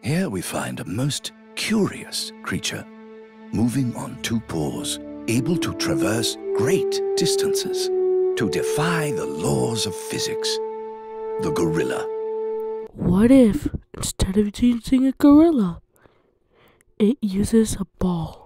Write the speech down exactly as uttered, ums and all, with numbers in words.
Here we find a most curious creature, moving on two paws, able to traverse great distances, to defy the laws of physics. The gorilla. What if, instead of using a gorilla, it uses a ball?